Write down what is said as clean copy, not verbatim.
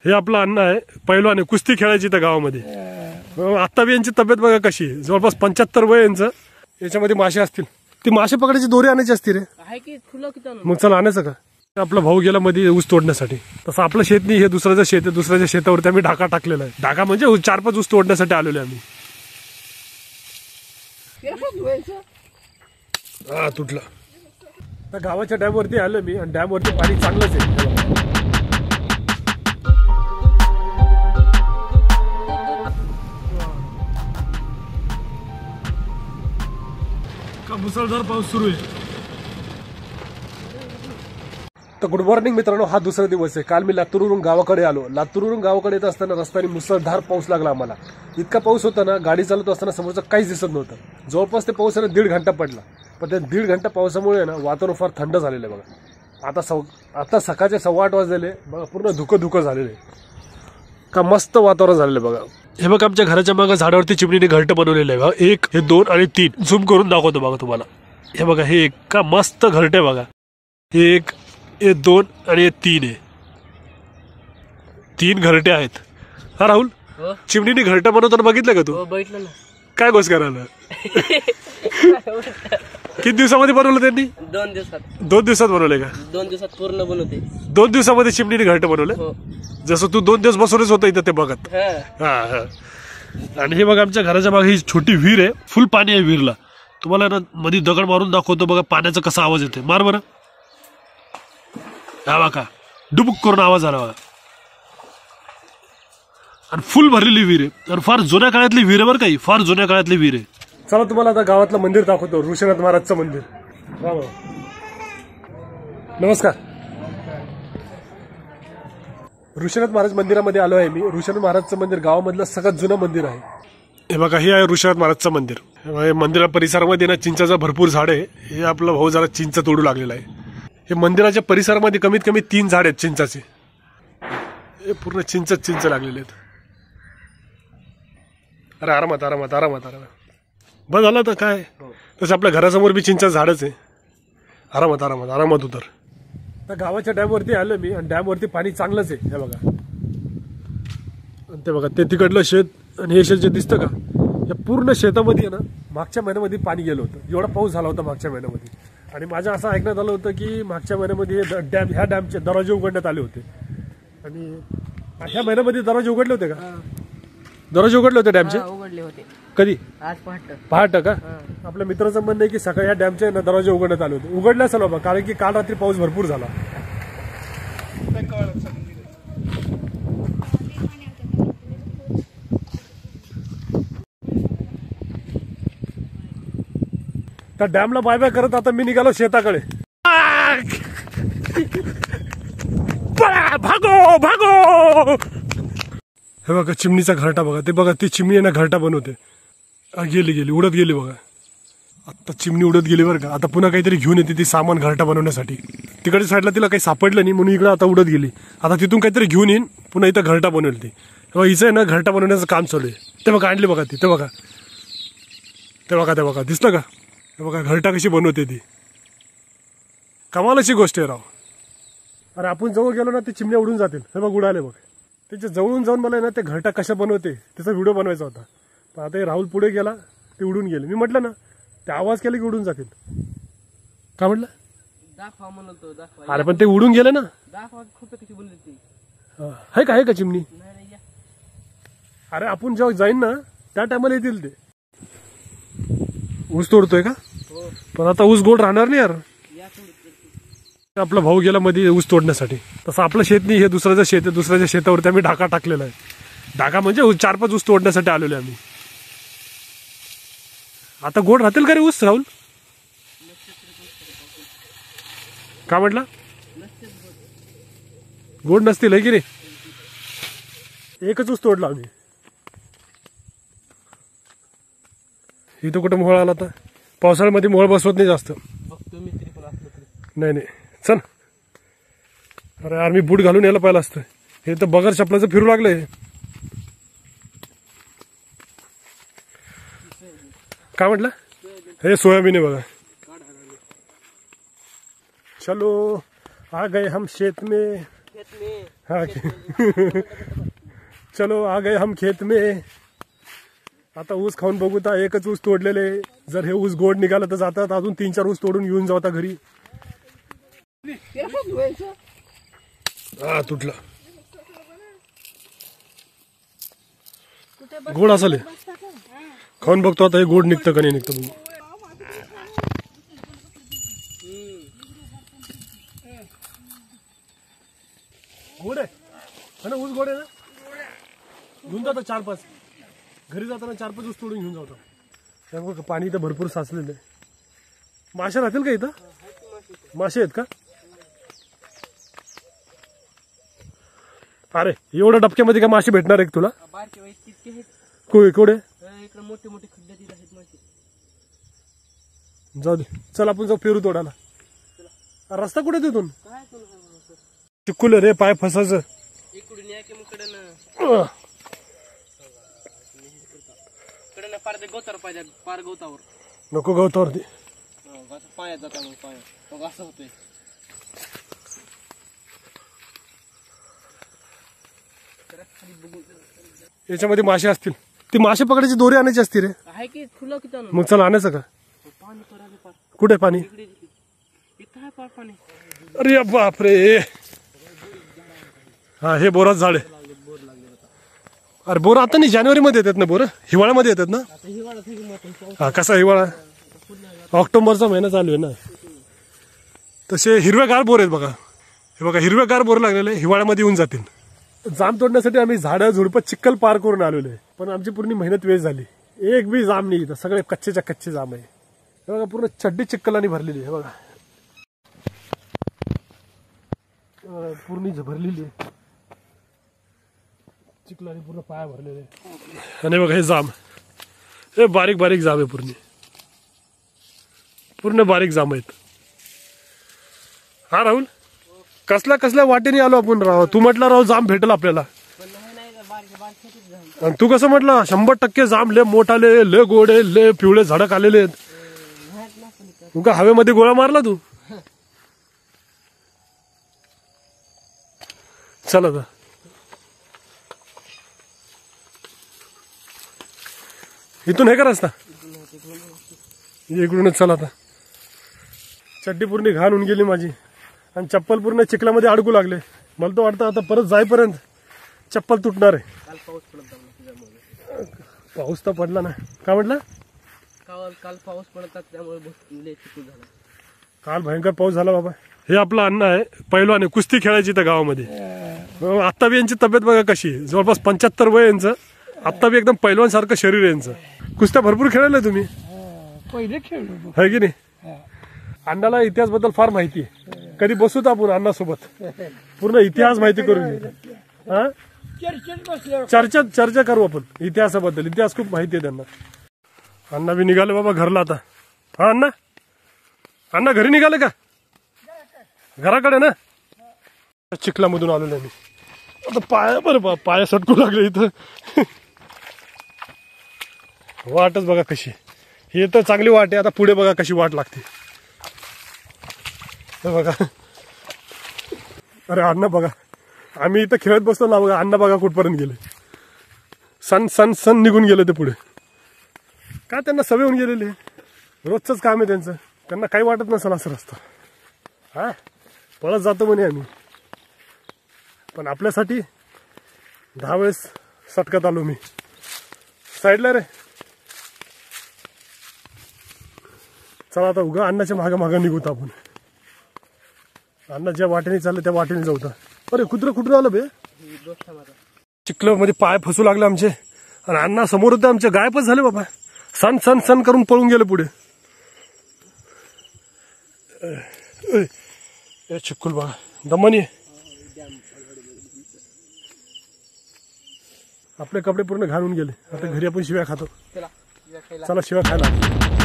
हे आपला अण्णा आहे, पैलवान आहे, कुस्ती खेळायची त्या गावामध्ये. आता बी यांची तब्येत बघा कशी, जवळपास 75 वय यांचं. याच्यामध्ये मासे असतील, ती मासे पकडायची दोरी आणायची असते रे. मग चला आणायचं का. आपला भाऊ गेला मध्ये ऊस तोडण्यासाठी. तसं आपलं शेत नाही, हे दुसऱ्याचं शेत आहे. दुसऱ्याच्या शेतावरती आम्ही ढाका टाकलेला आहे. ढाका म्हणजे 4-5 ऊस तोडण्यासाठी आलेलो आम्ही. हा तुटला. त्या गावाच्या डॅम वरती आलो मी, आणि डॅम वरती पाणी चांगलंच आहे. का मुसळधार पाऊस सुरू आहे. तर गुड मॉर्निंग मित्रांनो, हा दुसरा दिवस आहे. काल मी लातूरवरून गावाकडे आलो. लातूरवरून गावाकडे येत असताना रस्त्याने मुसळधार पाऊस लागला आम्हाला. इतका पाऊस होता ना, गाडी चालवत असताना समोरचं काहीच दिसत नव्हतं. जवळपास ते पावसाने 1.5 घंटा पडला. पण त्या 1.5 घंटा पावसामुळे ना वातावरण फार थंड झालेलं आहे बघा. आता सकाळचे 8:15 वाजलेले बघा, पूर्ण धुकं झालेलं आहे. का मस्त वातावरण झालेलं आहे बघा. हे बघा आमच्या घराच्या मागे झाडावरती चिमणीने घरटं बनवलेलं आहे बघा. 1, हे 2 आणि 3 झूम करून दाखवतो बघा तुम्हाला. हे बघा, हे का मस्त घरटे बघा. हे 1, हे 2 आणि हे 3 आहे. 3 घरटे आहेत. हा राहुल, चिमणीने घरटं बनवताना बघितलं का तू? बघितलं ना. काय गोष्ट करायला. किती दिवसामध्ये बनवलं त्यांनी? 2 दिवसात. 2 दिवसात बनवले का? 2 दिवसात पूर्ण बनवते. 2 दिवसामध्ये चिमणीने घरटं बनवलं. जसं तू 2 दिवस बसवलेच होतं इथं ते बघत. हा. आणि हे बघा आमच्या घराच्या मागे ही छोटी विहीर आहे. फुल पाणी आहे विहीरला. तुम्हाला ना मध्ये दगड मारून दाखवतो बघा पाण्याचा कसा आवाज येते. मार बरं. हा बघा, डुबुक करून आवाज आला बघा. आणि फुल भरलेली विहीर आहे. आणि फार जुन्या काळातली विहीर आहे बरं काही, फार जुन्या काळातली विहीर आहे. चला तुम्हाला आता गावातलं मंदिर दाखवतो, ऋषीनाथ महाराजचं मंदिर. नमस्कार. ऋषीनाथ महाराज मंदिरामध्ये आलो आहे मी. ऋषीनाथ महाराजचं मंदिर गावामधलं सगळ्यात जुनं मंदिर आहे. हे बघा, हे आहे ऋषीनाथ महाराजचं मंदिर. मंदिरा परिसरामध्ये ना चिंचाचं भरपूर झाड आहे. हे आपलं भाऊ जरा चिंच तोडू लागलेला आहे. हे मंदिराच्या परिसरामध्ये कमीत कमी 3 झाड आहेत चिंचाचे. हे पूर्ण चिंच लागलेले आहेत. अरे आरामात बस झालं तर काय. तसं आपल्या घरासमोर बी चिंचाचं झाडच आहे. आरामात उतर. तर गावाच्या डॅमवरती आलो मी, आणि डॅमवरती पाणी चांगलंच आहे. हे बघा, ते बघा, ते तिकडलं शेत आणि हे शेत जे दिसतं का, या पूर्ण शेतामध्ये ना मागच्या महिन्यामध्ये पाणी गेलं होतं. एवढा पाऊस झाला होता मागच्या महिन्यामध्ये. आणि माझ्या असं ऐकण्यात आलं होतं की मागच्या महिन्यामध्ये ह्या डॅमचे दरवाजे उघडण्यात आले होते. आणि ह्या महिन्यामध्ये दरवाजे उघडले होते का? दरवाजे उघडले होते डॅमचे? उघडले होते. कधी? आज पहाटे का? आपल्या मित्राचं म्हणणं आहे की सकाळी या डॅमचे दरवाजे उघडण्यात आले होते. उघडले असेल बाबा, कारण की काल रात्री पाऊस भरपूर झाला. त्या डॅमला बाय बाय करत आता मी निघालो शेताकडे. भागो. हे बघा चिमणीचा घरटा बघा. ते बघा, ती चिमणी ना घरटा बनवते. गेली उडत गेली बघा. आता चिमणी उडत गेली बरं का. आता पुन्हा काहीतरी घेऊन येते ती सामान घरटा बनवण्यासाठी. तिकडच्या साईडला तिला काही सापडलं नाही म्हणून इकडे आता उडत गेली. आता तिथून काहीतरी घेऊन येईन, पुन्हा इथं घरटा बनवेल ती. तेव्हा हिचं आहे ना घरटा बनवण्याचं काम चालू आहे. ते बघा, आणली बघा ती. ते बघा दिसलं का? हे बघा घरटा कशी बनवते ती. कमालाची गोष्ट आहे राव. अरे आपण जवळ गेलो ना ते चिमण्या उडून जातील. हे बघ उडाले बघ. त्याच्या जवळून जाऊन मला ना ते घरटा कशा बनवते त्याचा व्हिडिओ बनवायचा होता. पण आता हे राहुल पुढे गेला, ते उडून गेले. मी म्हटलं ना ते आवाज केला की उडून जातील. का म्हटलं? दाखवा म्हणतो, दाखवा. अरे पण ते उडून गेले ना. दाखवा खूप कशी बनली ती. आहे का चिमणी? अरे आपण जेव्हा जाईन ना त्या टायमाला येतील ते. ऊस तोडतोय का? पण आता ऊस गोड राहणार नाही यार. आपला भाऊ गेला मध्ये ऊस तोडण्यासाठी. तसं आपलं शेत नाही, हे दुसऱ्याचं शेत आहे. दुसऱ्याच्या शेतावरती आम्ही ढाका टाकलेला आहे. ढाका म्हणजे 4-5 ऊस तोडण्यासाठी आलेलो आम्ही. आता गोड राहतील का रे ऊस राहुल? का म्हटला? गोड नसतील आहे की रे. एकच ऊस तोडला आम्ही. इथं कुठं मोहळ आला आता. पावसाळ्यामध्ये मोहळ बसवत नाही जास्त. नाही चल. अरे यार मी बूट घालून यायला पाहिलं असतं. हे तर बगर चपलाचं फिरू लागलंय. काय म्हटलं? हे सोयाबीन आहे बघा. चलो आ गए हम शेत में. खेत में हाँ चलो आ गए हम खेत में. आता ऊस खाऊन बघू तर एकच ऊस तोडलेले. जर हे ऊस गोड निघालं तर जातात अजून 3-4 ऊस तोडून घेऊन जाऊ आता घरी. हा तुटला गोड असेल खाऊन बघतो आता हे गोड निघतं का नाही निघतं बघू. गोड आहे ना ऊस गोड आहे ना. घेऊन जातो 4-5 घरी जाताना 4-5 ऊस तोडून घेऊन जातो. त्यामुळे पाणी इथं भरपूर साचलेलं आहे. मासे राहतील का इथं मासे आहेत का. अरे एवढ्या डबक्यामध्ये का मासे भेटणार आहे तुला. बारके वाईट तितके आहेत. कोडे इकडे मोठे मोठे खड्डे तिथे आहेत मासे. जाऊ दे चल आपण जाऊ पेरू तोडायला. रस्ता कुठे तिथून काय तुला चिक्कुल रे पाय फसायचं. इकडून या की मग कडनं पार ते गवतावर पाहिजे पार गवतावर नको गवतावरती पायात जाता मग पाय मग असं होतंय. याच्यामध्ये मासे असतील. ती मासे पकडायची दोरी आणायची असती रे. आहे की फुलं किती आणून मग चल आणायचं का. पाणी करायला पार कुठे पाणी. इकडे इथं आहे पार पाणी. अरे बापरे. हा हे बोराच झाड आहे. अरे बोर आता नाही जानेवारी मध्ये येतात ना. बोर हिवाळ्यामध्ये येतात ना. आता हिवाळा थोडी मोठं हा कसा हिवाळा ऑक्टोबरचा महिना चालू आहे ना. तसे हिरवेगार बोर आहेत बघा. हे बघा हिरवेगार बोर लागलेले हिवाळ्यामध्ये येऊन जातील. जाम तोडण्यासाठी आम्ही झाडं झुडपं चिक्कल पार करून आलेलो आहे. पण आमची पूर्ण मेहनत वेस्ट झाली. एक बी जाम नाही इथं. सगळे कच्चेच्या कच्चे जाम आहे. हे बघा पूर्ण चड्डी चिक्कलाने भरलेली आहे. हे बघा पूर्ण भरलेली आहे चिखलाने पूर्ण पाया भरलेले. आणि बघा हे जाम हे बारीक बारीक जाम आहे. पूर्ण बारीक जाम आहेत. हा राहुल कसल्या कसल्या वाटेने आलो आपण राव. तू म्हटलं राव जाम भेटेल आपल्याला. आणि तू कसं म्हटलं 100% जाम लय मोठाले लय गोडे लय पिवळे झाडक आलेले आहेत. तू का हवेमध्ये गोळा मारला तू. चल आता इथून हे का रस्ता इकडूनच. चल आता चड्डी पूर्ण घाण होऊन गेली माझी आणि चप्पल पूर्ण चिखलामध्ये अडकू लागले. मला तर वाटतं आता परत जाईपर्यंत चप्पल तुटणार आहे. काल पाऊस पडत त्यामुळे पाऊस तर पडला ना. काय म्हटलं काल पाऊस पडतात त्यामुळे चिखल झाला. काल भयंकर पाऊस झाला बाबा. हे आपलं अन्न आहे पहिलवान आहे. कुस्ती खेळायची त्या गावामध्ये. आत्ता बी यांची तब्येत बघा कशी. जवळपास 75 वय यांचं. आत्ता बी एकदम पैलवान सारखं शरीर आहे यांचं. कुस्त्या भरपूर खेळायला तुम्ही पहिले खेळलो आहे की नाही. अण्णाला इतिहास बद्दल फार माहिती आहे. कधी बसूत आपण अण्णासोबत पूर्ण इतिहास माहिती करून घेऊ. हा चर्चा करू आपण इतिहासाबद्दल. इतिहास खूप माहिती आहे त्यांना. अण्णा बी निघाले बाबा घरला आता. हा अण्णा अण्णा घरी निघाले का. घराकडे ना. चिखलामधून आलेलो मी आता. पाया बरं पाया सटकू लागले इथं. वाटच बघा कशी. ही तर चांगली वाट आहे. आता पुढे बघा कशी वाट लागते बघा. अरे अण्णा बघा आम्ही इथं खेळत बसलो ना बघा. अण्णा बघा कुठपर्यंत गेले. सन सन सन निघून गेले ते पुढे. का त्यांना सवय होऊन गेलेली. रोजचंच काम आहे त्यांचं. त्यांना काही वाटत नसेल असं रस्ता. हा पळत जातो म्हणे आम्ही. पण आपल्यासाठी 10 वेळेस सटकत आलो मी. साईडला रे. चला आता उगा अण्णाच्या मागं निघूत आपण. अण्णा ज्या वाटेने चाललं त्या वाटेने जाऊ. अरे कुत्र कुठून आलं बे. चिखलामध्ये पाय फसू लागले आमचे. आणि अण्णा समोर होते आमचे. गायबच झाले बाबा. सन सन सन करून पळून गेले पुढे. चिक्कुल बघा दमनी. आपले कपडे पूर्ण घालून गेले. आता घरी आपण शिव्या खातो. चला शिव्या खायला.